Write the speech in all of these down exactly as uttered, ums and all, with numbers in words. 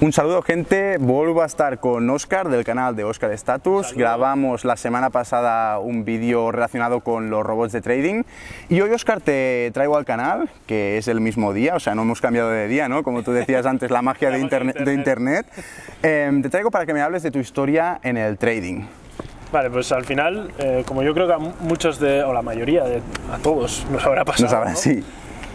Un saludo, gente, vuelvo a estar con Óscar del canal de Óscar Status. Saludo. Grabamos la semana pasada un vídeo relacionado con los robots de trading y hoy, Óscar, te traigo al canal, que es el mismo día, o sea, no hemos cambiado de día, ¿no? Como tú decías antes, la magia, la de, magia internet, de de internet. internet. Eh, te traigo para que me hables de tu historia en el trading. Vale, pues al final, eh, como yo creo que a muchos de, o la mayoría, de, a todos nos habrá pasado, No sabrás, ¿no? sí.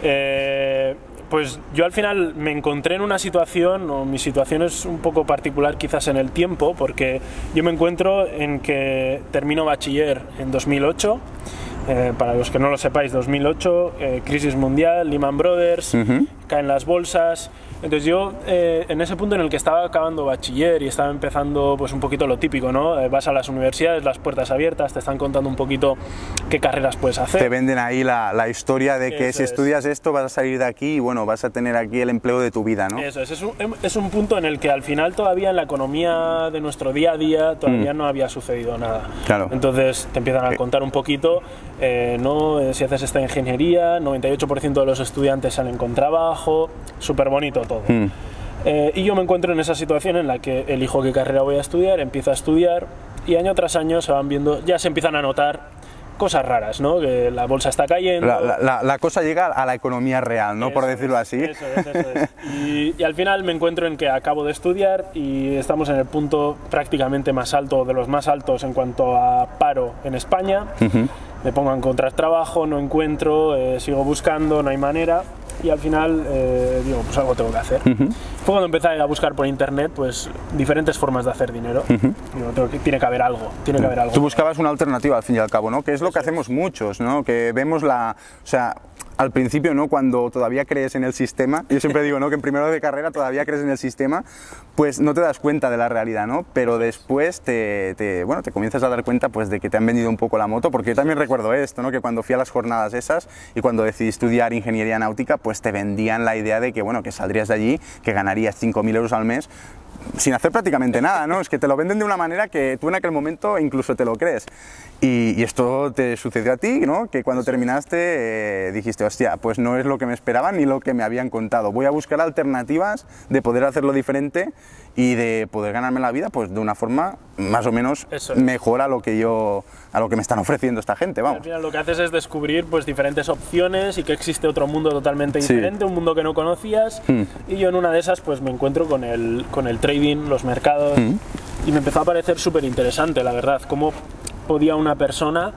Eh, pues yo al final me encontré en una situación, o mi situación es un poco particular quizás en el tiempo, porque yo me encuentro en que termino bachiller en dos mil ocho, eh, para los que no lo sepáis, dos mil ocho, eh, crisis mundial, Lehman Brothers, Uh-huh. caen las bolsas. Entonces yo, eh, en ese punto en el que estaba acabando bachiller y estaba empezando pues un poquito lo típico, ¿no? Eh, vas a las universidades, las puertas abiertas, te están contando un poquito qué carreras puedes hacer. Te venden ahí la, la historia de que Eso si es. estudias esto vas a salir de aquí y bueno, vas a tener aquí el empleo de tu vida, ¿no? Eso es, es un, es un punto en el que al final todavía en la economía de nuestro día a día todavía Mm. no había sucedido nada. Claro. Entonces te empiezan a Eh. contar un poquito, eh, ¿no? Eh, si haces esta ingeniería, noventa y ocho por ciento de los estudiantes salen con trabajo, súper bonito todo. Mm. Eh, y yo me encuentro en esa situación en la que elijo qué carrera voy a estudiar, empiezo a estudiar y año tras año se van viendo, ya se empiezan a notar cosas raras, ¿no? Que la bolsa está cayendo. La, la- la- la cosa llega a la economía real, ¿no? Por Eso decirlo es, así. Eso es, eso es. Y, y al final me encuentro en que acabo de estudiar y estamos en el punto prácticamente más alto, de los más altos en cuanto a paro en España. Ujú. Me pongo a encontrar trabajo, no encuentro, eh, sigo buscando, no hay manera. Y al final eh, digo, pues algo tengo que hacer. Ujú. Fue cuando empecé a buscar por internet pues diferentes formas de hacer dinero. Ujú. Digo, tengo que- tiene que haber algo, tiene que haber algo. Tú buscabas una alternativa al fin y al cabo, ¿no? Que es lo que hacemos muchos, ¿no? Que vemos la... O sea, al principio, ¿no? Cuando todavía crees en el sistema, yo siempre digo, ¿no? Que en primero de carrera todavía crees en el sistema, pues no te das cuenta de la realidad, ¿no? Pero después te, te, bueno, te comienzas a dar cuenta pues de que te han vendido un poco la moto, porque yo también recuerdo esto, ¿no? Que cuando fui a las jornadas esas y cuando decidí estudiar ingeniería náutica, pues te vendían la idea de que, bueno, que saldrías de allí, que ganarías cinco mil euros al mes, sin hacer prácticamente nada, ¿no? Es que te lo venden de una manera que tú en aquel momento incluso te lo crees. Y, y esto te sucedió a ti, ¿no? Que cuando terminaste eh, dijiste, hostia, pues no es lo que me esperaban ni lo que me habían contado. Voy a buscar alternativas de poder hacerlo diferente y de poder ganarme la vida pues de una forma más o menos Eso es. mejor a lo que yo, a lo que me están ofreciendo esta gente, Al vamos. final lo que haces es descubrir pues diferentes opciones y que existe otro mundo totalmente Sí. diferente, un mundo que no conocías. Mm. Y yo en una de esas pues me encuentro con el, con el trading, los mercados, Mm. y me empezó a parecer súper interesante, la verdad, cómo podía una persona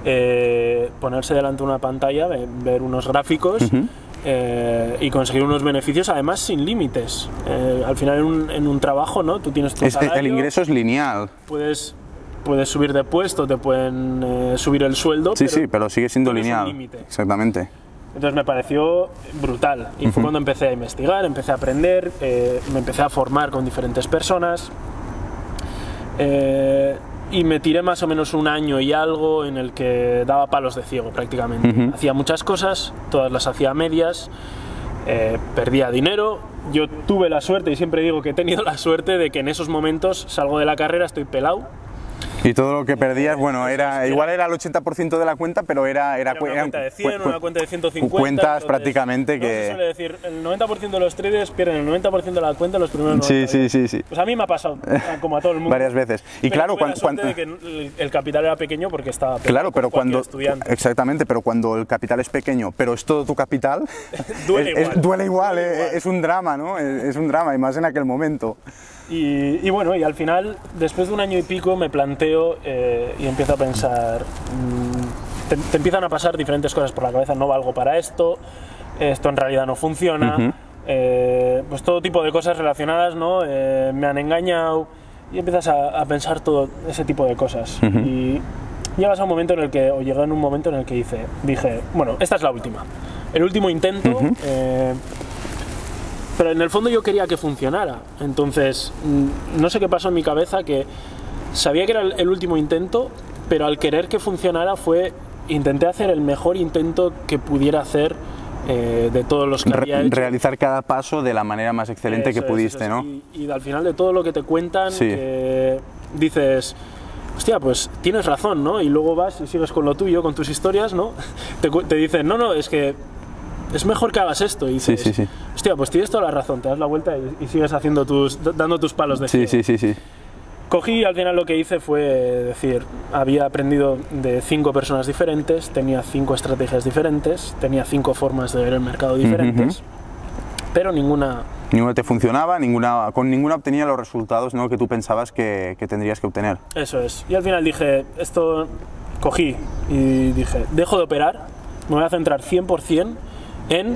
eh, ponerse delante de una pantalla, ve- ver unos gráficos Ujú. eh, y conseguir unos beneficios además sin límites. Eh, al final en un, en un trabajo, ¿no? Tú tienes tu Es- salario, el ingreso es lineal. puedes, puedes subir de puesto, te pueden eh, subir el sueldo, Sí, pero sí, pero sigue siendo tienes un lineal. límite. Exactamente. Entonces me pareció brutal y fue Ujú. cuando empecé a investigar, empecé a aprender, eh, me empecé a formar con diferentes personas eh, y me tiré más o menos un año y algo en el que daba palos de ciego prácticamente. Ujú. Hacía muchas cosas, todas las hacía a medias, eh, perdía dinero. Yo tuve la suerte, y siempre digo que he tenido la suerte de que en esos momentos salgo de la carrera, estoy pelado. Y todo lo que perdías, bueno, era igual era el ochenta por ciento de la cuenta, pero era... Era, Era una eran cuenta de cien, cu- una cuenta de ciento cincuenta. cuentas entonces, prácticamente ¿no? que- Se suele decir, el noventa por ciento de los traders pierden el noventa por ciento de la cuenta en los primeros Sí, noventa sí, días. sí, sí. Pues a mí me ha pasado, como a todo el mundo. Varias veces. Y Pero claro, tuve la cuan- suerte cuan- de que el, el capital era pequeño porque estaba pequeño, Claro, pero como cualquier cuando... estudiante. Exactamente, pero cuando el capital es pequeño, pero es todo tu capital, Duele es- es- igual. duele igual, Duele eh, igual. es un drama, ¿no? Es, es un drama, y más en aquel momento. Y, y bueno, y al final, después de un año y pico, me planteo eh, y empiezo a pensar, mm, te, te empiezan a pasar diferentes cosas por la cabeza, no valgo para esto, esto en realidad no funciona, Ujú. eh, pues todo tipo de cosas relacionadas, ¿no? Eh, me han engañado, y empiezas a, a pensar todo ese tipo de cosas. Ujú. Y llegas a un momento en el que, o llegué en un momento en el que hice, dije, bueno, esta es la última, el último intento. Ujú. eh, pero en el fondo yo quería que funcionara. Entonces, mm, no sé qué pasó en mi cabeza, que sabía que era el, el último intento, pero al querer que funcionara fue, intenté hacer el mejor intento que pudiera hacer eh, de todos los que Re- había hecho. realizar cada paso de la manera más excelente Eso que es, pudiste, eso es. ¿no? Y, y al final de todo lo que te cuentan, Sí. que dices, hostia, pues tienes razón, ¿no? Y luego vas y sigues con lo tuyo, con tus historias, ¿no? Te, cu- te dicen, no, no, es que es mejor que hagas esto. Y dices, sí, sí, sí. hostia, pues tienes toda la razón, te das la vuelta y, y sigues haciendo tus, dando tus palos de Sí, ciego. sí, sí, sí. Cogí y al final lo que hice fue decir, había aprendido de cinco personas diferentes, tenía cinco estrategias diferentes, tenía cinco formas de ver el mercado diferentes, uh-huh. pero ninguna... Ninguna te funcionaba, ninguna, con ninguna obtenía los resultados, ¿no?, que tú pensabas que, que tendrías que obtener. Eso es. Y al final dije, esto cogí y dije, dejo de operar, me voy a centrar cien por cien en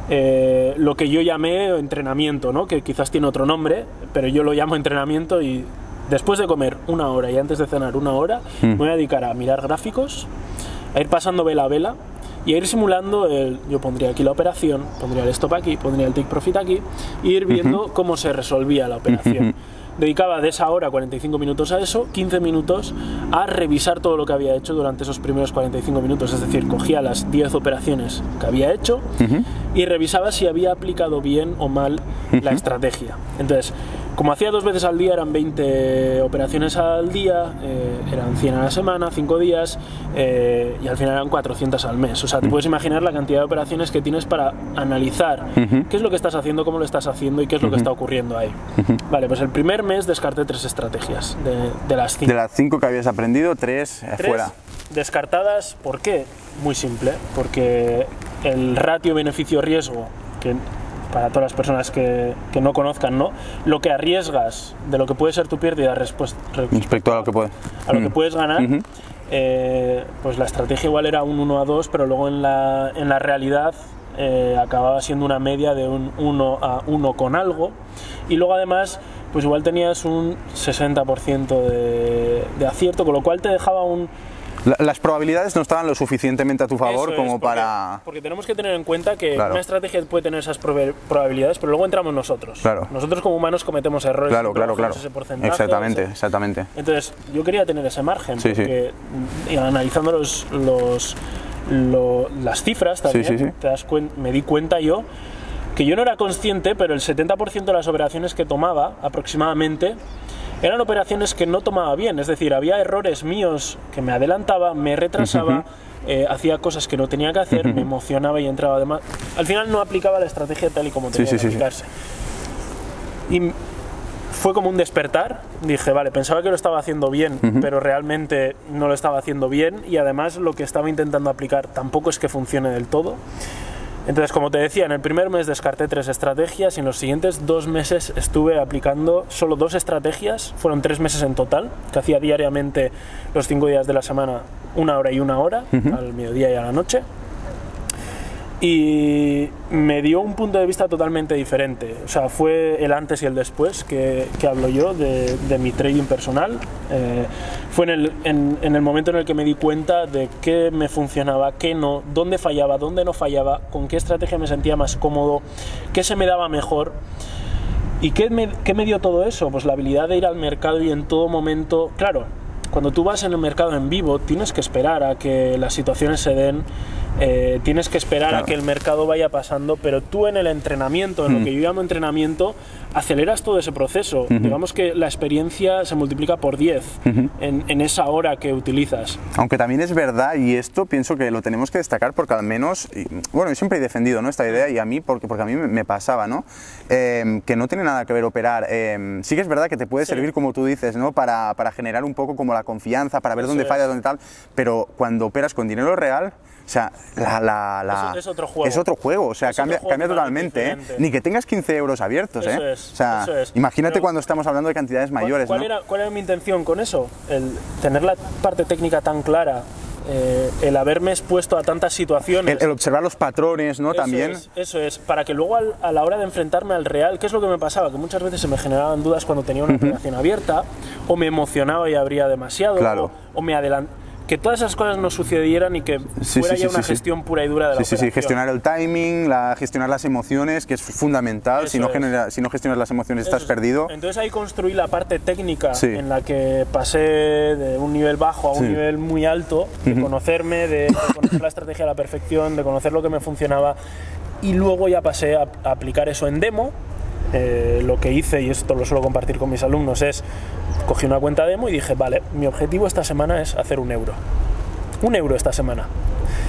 eh, lo que yo llamé entrenamiento, ¿no?, que quizás tiene otro nombre, pero yo lo llamo entrenamiento y después de comer una hora y antes de cenar una hora, mm. me voy a dedicar a mirar gráficos, a ir pasando vela a vela, y a ir simulando, el, yo pondría aquí la operación, pondría el stop aquí, pondría el take profit aquí, y ir viendo uh-huh. cómo se resolvía la operación. Uh-huh. Dedicaba de esa hora cuarenta y cinco minutos a eso, quince minutos a revisar todo lo que había hecho durante esos primeros cuarenta y cinco minutos, es decir, cogía las diez operaciones que había hecho uh-huh. y revisaba si había aplicado bien o mal uh-huh. la estrategia. Entonces, como hacía dos veces al día, eran veinte operaciones al día, eh, eran cien a la semana, cinco días, eh, y al final eran cuatrocientas al mes. O sea, te puedes imaginar la cantidad de operaciones que tienes para analizar uh-huh. qué es lo que estás haciendo, cómo lo estás haciendo y qué es lo uh-huh. que está ocurriendo ahí. Uh-huh. Vale, pues el primer mes descarté tres estrategias de, de las cinco. De las cinco que habías aprendido, tres, tres fuera. Descartadas, ¿por qué? Muy simple, porque el ratio beneficio-riesgo, que para todas las personas que, que no conozcan, ¿no?, lo que arriesgas de lo que puede ser tu pérdida respecto, respecto a lo que, puede. a lo que puedes ganar, uh-huh. eh, pues la estrategia igual era un uno a dos, pero luego en la, en la realidad eh, acababa siendo una media de un uno a uno con algo, y luego además pues igual tenías un sesenta por ciento de, de acierto, con lo cual te dejaba un... Las probabilidades no estaban lo suficientemente a tu favor es, como porque, para... Porque tenemos que tener en cuenta que claro. una estrategia puede tener esas probabilidades, pero luego entramos nosotros. Claro. Nosotros como humanos cometemos errores. Claro, claro, claro. Ese porcentaje, exactamente, ese. exactamente. Entonces, yo quería tener ese margen, sí, porque sí. analizando los, los, lo, las cifras también, sí, sí, sí. Te das me di cuenta yo que yo no era consciente, pero el setenta por ciento de las operaciones que tomaba, aproximadamente, eran operaciones que no tomaba bien, es decir, había errores míos que me adelantaba, me retrasaba, uh-huh. eh, hacía cosas que no tenía que hacer, uh-huh. me emocionaba y entraba de más. Al final no aplicaba la estrategia tal y como tenía sí, sí, que aplicarse. Sí, sí. Y fue como un despertar, dije, vale, pensaba que lo estaba haciendo bien, uh-huh. pero realmente no lo estaba haciendo bien, y además lo que estaba intentando aplicar tampoco es que funcione del todo. Entonces, como te decía, en el primer mes descarté tres estrategias y en los siguientes dos meses estuve aplicando solo dos estrategias, fueron tres meses en total, que hacía diariamente los cinco días de la semana, una hora y una hora, uh-huh. al mediodía y a la noche. Y me dio un punto de vista totalmente diferente, o sea, fue el antes y el después que, que hablo yo de, de mi trading personal. Eh, fue en el, en, en el momento en el que me di cuenta de qué me funcionaba, qué no, dónde fallaba, dónde no fallaba, con qué estrategia me sentía más cómodo, qué se me daba mejor. ¿Y qué me, qué me dio todo eso? Pues la habilidad de ir al mercado y en todo momento, claro, cuando tú vas en el mercado en vivo tienes que esperar a que las situaciones se den. Eh, tienes que esperar claro. a que el mercado vaya pasando, pero tú en el entrenamiento, en mm. lo que yo llamo entrenamiento, aceleras todo ese proceso. Uh-huh. Digamos que la experiencia se multiplica por diez uh-huh. en, en esa hora que utilizas. Aunque también es verdad, y esto pienso que lo tenemos que destacar porque al menos, y, bueno, yo siempre he defendido, ¿no?, esta idea, y a mí, porque, porque a mí me, me pasaba, ¿no?, eh, que no tiene nada que ver operar. Eh, sí que es verdad que te puede sí. servir, como tú dices, ¿no?, para, para generar un poco como la confianza, para ver Eso dónde es. falla, dónde tal, pero cuando operas con dinero real, o sea, la, la, la, es, es otro juego. Es otro juego, o sea, es cambia, juego cambia totalmente, ¿eh? Ni que tengas quince euros abiertos, eso ¿eh? Es, o sea, eso es. imagínate Pero, cuando estamos hablando de cantidades mayores, ¿cuál, ¿no? Era, ¿Cuál era mi intención con eso? El tener la parte técnica tan clara, eh, el haberme expuesto a tantas situaciones. El, el observar los patrones, ¿no? Eso También. Es, eso es, para que luego al, a la hora de enfrentarme al real, ¿qué es lo que me pasaba? Que muchas veces se me generaban dudas cuando tenía una uh-huh. operación abierta, o me emocionaba y abría demasiado, claro. o, o me adelantaba. Que todas esas cosas no sucedieran y que sí, fuera sí, ya sí, una sí, gestión pura y dura de la sí, operación. Sí, sí, gestionar el timing, la, gestionar las emociones, que es fundamental. Si no, genera, si no gestionas las emociones Eso estás es. perdido. Entonces ahí construí la parte técnica sí. en la que pasé de un nivel bajo a un sí. nivel muy alto, de uh-huh. conocerme, de, de conocer la estrategia a la perfección, de conocer lo que me funcionaba, y luego ya pasé a, a aplicar eso en demo. Eh, lo que hice, y esto lo suelo compartir con mis alumnos, es cogí una cuenta demo y dije, vale, mi objetivo esta semana es hacer un euro. Un euro esta semana.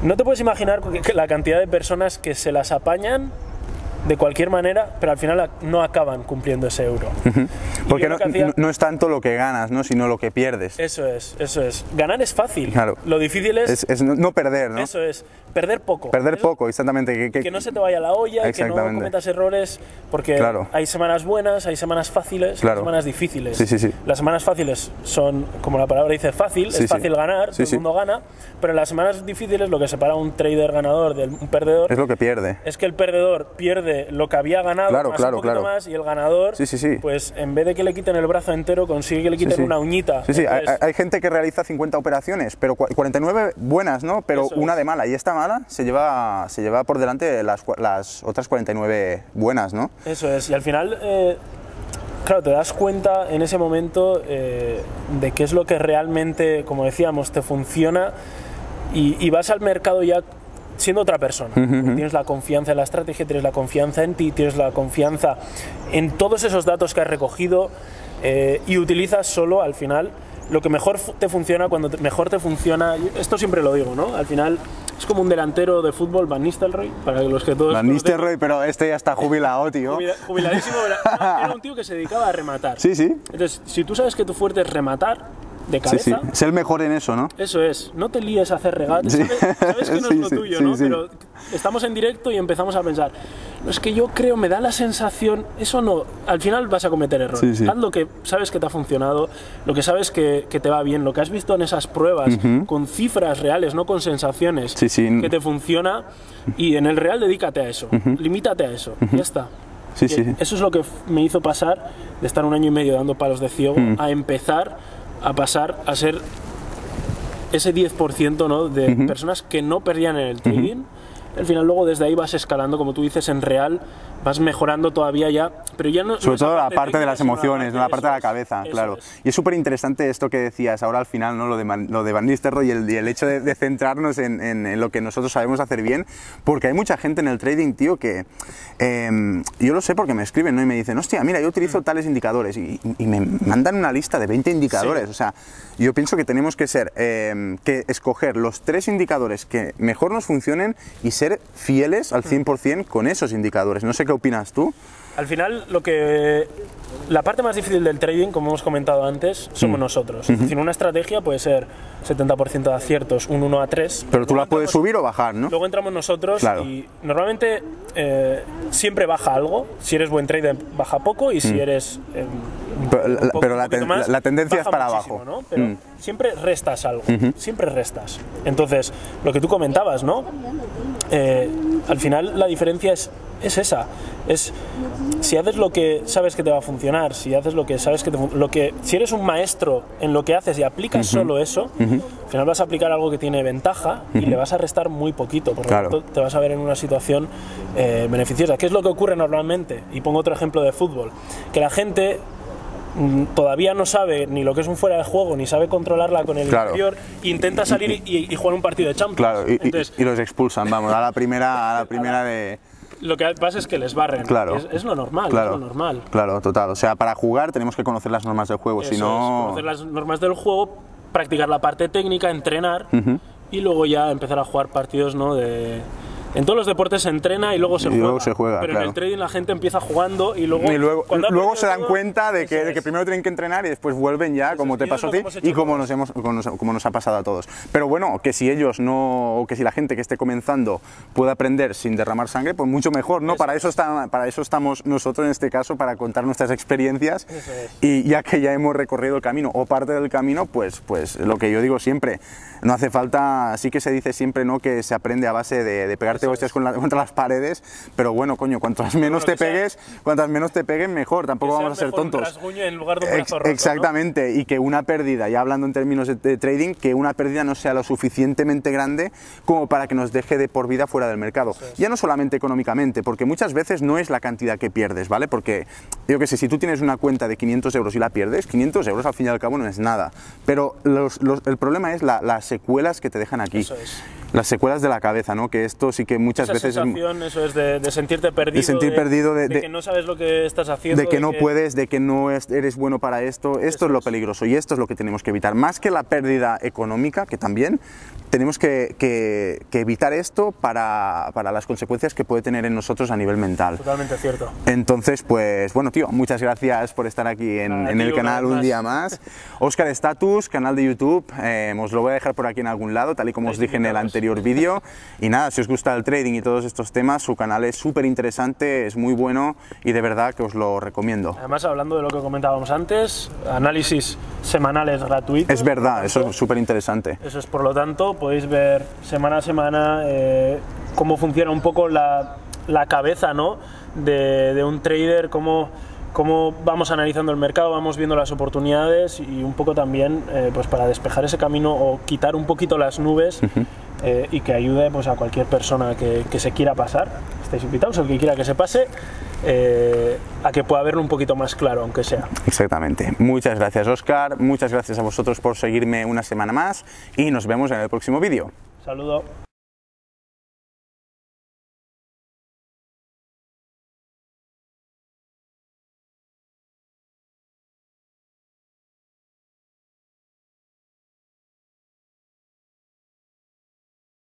no te puedes imaginar que la cantidad de personas que se las apañan de cualquier manera, pero al final no acaban cumpliendo ese euro. Uh-huh. Porque no, hacía... no es tanto lo que ganas, ¿no? Sino lo que pierdes. Eso es, eso es. Ganar es fácil. Claro. Lo difícil es... Es, es no perder, ¿no? Eso es. Perder poco. Perder eso, poco, exactamente. Que, que, que no se te vaya la olla, que no cometas errores, porque claro. hay semanas buenas, hay semanas fáciles, claro. hay semanas difíciles. Sí, sí, sí. Las semanas fáciles son, como la palabra dice, fácil, sí, es fácil sí. ganar, sí, todo sí. el mundo gana, pero en las semanas difíciles lo que separa a un trader ganador de un perdedor es lo que pierde. Es que el perdedor pierde lo que había ganado, claro, más claro, un poquito claro. más, y el ganador, sí, sí, sí. pues en vez de que le quiten el brazo entero, consigue que le quiten sí, sí. una uñita. Sí, sí. Entonces, hay, hay gente que realiza cincuenta operaciones, pero cuarenta y nueve buenas, ¿no? Pero Eso una es. de mala, y esta mala se lleva, se lleva por delante las, las otras cuarenta y nueve buenas, ¿no? Eso es, y al final, eh, claro, te das cuenta en ese momento eh, de qué es lo que realmente, como decíamos, te funciona, y, y vas al mercado ya siendo otra persona. Uh-huh. Tienes la confianza en la estrategia, tienes la confianza en ti, tienes la confianza en todos esos datos que has recogido, eh, y utilizas solo al final lo que mejor te funciona. Cuando te, mejor te funciona, esto siempre lo digo, ¿no? Al final es como un delantero de fútbol, Van Nistelrooy, para los que todos... Van Nistelrooy, pero este ya está jubilado, tío. Jubila, jubiladísimo, era, era un tío que se dedicaba a rematar. Sí, sí. Entonces, si tú sabes que tu fuerte es rematar de cabeza... Sí, sí. Es el mejor en eso, ¿no? Eso es. No te líes a hacer regates. Sí. Sabes, sabes que no sí, es lo sí, tuyo, sí, ¿no? sí. Pero estamos en directo y empezamos a pensar, no, es que yo creo, me da la sensación... Eso no... Al final vas a cometer errores. Sí, sí. Haz lo que sabes que te ha funcionado, lo que sabes que, que te va bien, lo que has visto en esas pruebas, uh-huh. con cifras reales, no con sensaciones, sí, sí. que te funciona, y en el real dedícate a eso. Uh-huh. Limítate a eso. Uh-huh. Ya está. Sí, sí. Eso es lo que me hizo pasar de estar un año y medio dando palos de ciego uh-huh. a empezar a pasar a ser ese diez por ciento, ¿no? de uh-huh. personas que no perdían en el trading. Uh-huh. Al final luego desde ahí vas escalando, como tú dices, en real, vas mejorando todavía ya, pero ya no... Sobre no todo la parte técnica, de las emociones, ¿no? La parte de la cabeza, es, claro. Es. Y es súper interesante esto que decías ahora al final, ¿no? Lo de, lo de Van Nistelrooy y el, y el hecho de, de centrarnos en, en, en lo que nosotros sabemos hacer bien, porque hay mucha gente en el trading, tío, que... Eh, yo lo sé porque me escriben, ¿no? Y me dicen, hostia, mira, yo utilizo mm. tales indicadores, y, y me mandan una lista de veinte indicadores, sí. O sea, yo pienso que tenemos que ser, eh, que escoger los tres indicadores que mejor nos funcionen y ser fieles al cien por cien con esos indicadores. No sé qué opinas tú. Al final, lo que la parte más difícil del trading, como hemos comentado antes, somos mm. nosotros. Uh-huh. Es decir, una estrategia puede ser setenta por ciento de aciertos, un uno a tres. Pero tú la puedes subir o bajar, ¿no? Luego entramos nosotros, claro. Y normalmente eh, siempre baja algo. Si eres buen trader, baja poco, y si mm. eres... Eh, pero la, poco, pero la, ten, más, la tendencia es para abajo, ¿no? Pero mm. siempre restas algo, uh-huh. siempre restas. Entonces, lo que tú comentabas, ¿no? Eh, al final la diferencia es, es esa, es si haces lo que sabes que te va a funcionar, si haces lo que sabes que te lo que si eres un maestro en lo que haces y aplicas uh-huh. solo eso, uh-huh. al final vas a aplicar algo que tiene ventaja uh-huh. y le vas a restar muy poquito, por lo claro. tanto te vas a ver en una situación eh, beneficiosa. ¿Qué es lo que ocurre normalmente? Y pongo otro ejemplo de fútbol, que la gente todavía no sabe ni lo que es un fuera de juego, ni sabe controlarla con el claro. interior, intenta salir y, y, y jugar un partido de Champions. Claro, y, Entonces, y los expulsan, vamos, a la primera, a la primera de... Lo que pasa es que les barren, claro. es, es lo normal, claro. es lo normal. Claro, total, o sea, para jugar tenemos que conocer las normas del juego, Eso si no... es, conocer las normas del juego, practicar la parte técnica, entrenar, uh-huh. y luego ya empezar a jugar partidos, ¿no? de... En todos los deportes se entrena y luego se y juega, luego se juega pero claro. en el trading la gente empieza jugando y luego... Y luego, luego se dan todo, cuenta de que, de que primero tienen que entrenar y después vuelven ya, como te pasó a ti y como nos, hemos, como, nos, como nos ha pasado a todos. Pero bueno, que si ellos no, o que si la gente que esté comenzando puede aprender sin derramar sangre, pues mucho mejor, ¿no? Eso. Para, eso está, para eso estamos nosotros en este caso, para contar nuestras experiencias, y ya que ya hemos recorrido el camino o parte del camino, pues, pues lo que yo digo siempre, no hace falta, sí que se dice siempre, ¿no? Que se aprende a base de, de pegarte hostias con la, contra las paredes, pero bueno, coño, cuantas menos te pegues, cuantas menos te peguen, mejor, tampoco vamos a ser tontos. En lugar de un brazo roto, exactamente, ¿no? Y que una pérdida, ya hablando en términos de, de trading, que una pérdida no sea lo suficientemente grande como para que nos deje de por vida fuera del mercado. Es. Ya no solamente económicamente, porque muchas veces no es la cantidad que pierdes, ¿vale? Porque, yo que sé, si tú tienes una cuenta de quinientos euros y la pierdes, quinientos euros al fin y al cabo no es nada, pero los, los, el problema es la, las secuelas que te dejan aquí. Eso es. Las secuelas de la cabeza, ¿no? Que esto sí que muchas Esa veces... sensación, es, eso es de, de sentirte perdido, de sentir de, perdido, de, de, de que no sabes lo que estás haciendo, de que de no que... puedes, de que no eres bueno para esto. Esto Eso es lo es. peligroso y esto es lo que tenemos que evitar. Más que la pérdida económica, que también, tenemos que, que, que evitar esto para, para las consecuencias que puede tener en nosotros a nivel mental. Totalmente cierto. Entonces, pues bueno, tío, muchas gracias por estar aquí en, Nada, en tío, el canal una un vez día más. más. Óscar Status, canal de YouTube, eh, os lo voy a dejar por aquí en algún lado, tal y como os Estáis dije en el invitados. anterior vídeo. Y nada, si os gusta el trading y todos estos temas, su canal es súper interesante, es muy bueno y de verdad que os lo recomiendo. Además, hablando de lo que comentábamos antes, análisis semanales gratuitos. Es verdad, Por eso tanto, es súper interesante. Eso es, por lo tanto, podéis ver semana a semana eh, cómo funciona un poco la, la cabeza, ¿no? de, de un trader, cómo, cómo vamos analizando el mercado, vamos viendo las oportunidades y un poco también eh, pues para despejar ese camino o quitar un poquito las nubes uh-huh. eh, y que ayude pues, a cualquier persona que, que se quiera pasar. Estáis invitados, el que quiera que se pase, eh, a que pueda verlo un poquito más claro, aunque sea. Exactamente. Muchas gracias, Óscar. Muchas gracias a vosotros por seguirme una semana más y nos vemos en el próximo vídeo. Saludo.